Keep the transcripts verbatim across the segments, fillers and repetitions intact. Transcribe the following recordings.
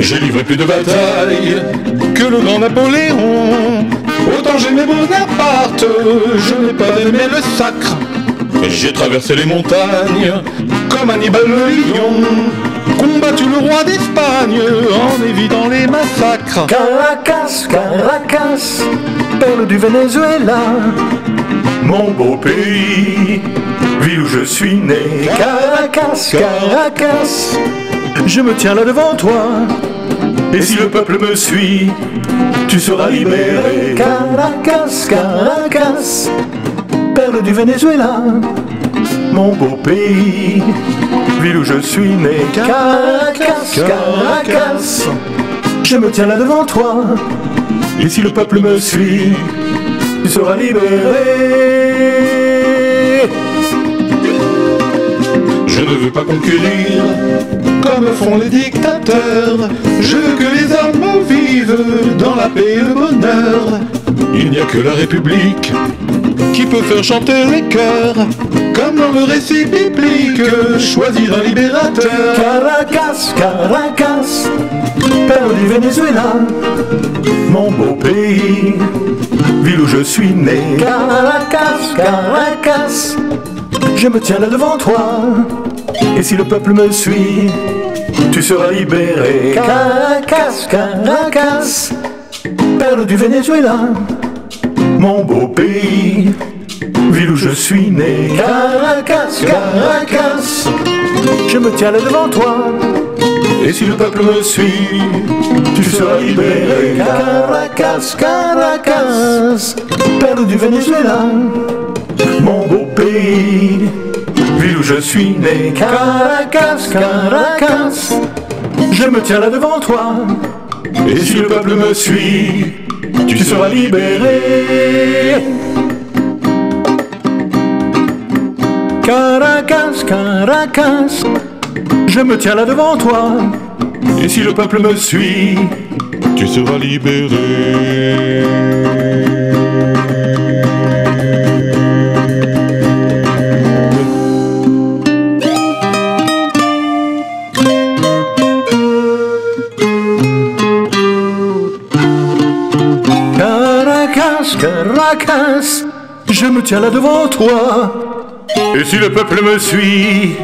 J'ai livré plus de batailles que le grand Napoléon. Autant j'aimais Bonaparte, je n'ai pas aimé le sacre. J'ai traversé les montagnes comme Hannibal le lion, combattu le roi d'Espagne en évitant les massacres. Caracas, Caracas, perle du Venezuela, mon beau pays, ville où je suis né. Caracas, Caracas, je me tiens là devant toi, et si le peuple me suit, tu seras libéré. Caracas, Caracas, perle du Venezuela, mon beau pays, ville où je suis né. Caracas, Caracas, je me tiens là devant toi, et si le peuple me suit, tu seras libéré. Je ne veux pas conquérir comme font les dictateurs. Je veux que les hommes vivent dans la paix et le bonheur. Il n'y a que la République qui peut faire chanter les cœurs, comme dans le récit biblique, choisir un libérateur. Caracas, Caracas, perle du Venezuela, mon beau pays, ville où je suis né. Caracas, Caracas, je me tiens là devant toi, et si le peuple me suit, tu seras libéré. Caracas, Caracas, perle du Venezuela, mon beau pays, ville où je suis né. Caracas, Caracas, je me tiens là devant toi, et si le peuple me suit, tu seras libéré. Caracas, Caracas, perle du Venezuela, mon beau pays, ville où je suis né. Caracas, Caracas, je me tiens là devant toi, et si le peuple me suit, tu seras libéré. Caracas, Caracas, je me tiens là devant toi, et si le peuple me suit, Tu seras libéré. Caracas, Caracas, je me tiens là devant toi, et si le peuple me suit,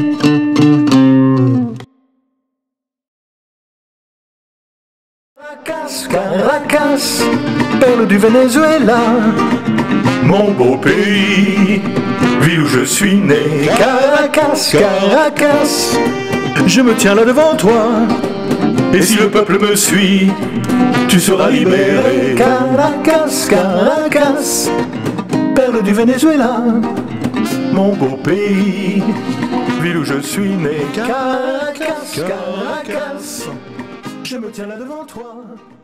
Caracas, Caracas, perle du Venezuela, mon beau pays, ville où je suis né. Caracas, Caracas, je me tiens là devant toi, et si le peuple me suit, tu seras libéré. Caracas, Caracas, perle du Venezuela, mon beau pays, ville où je suis né. Caracas, Caracas, je me tiens là devant toi.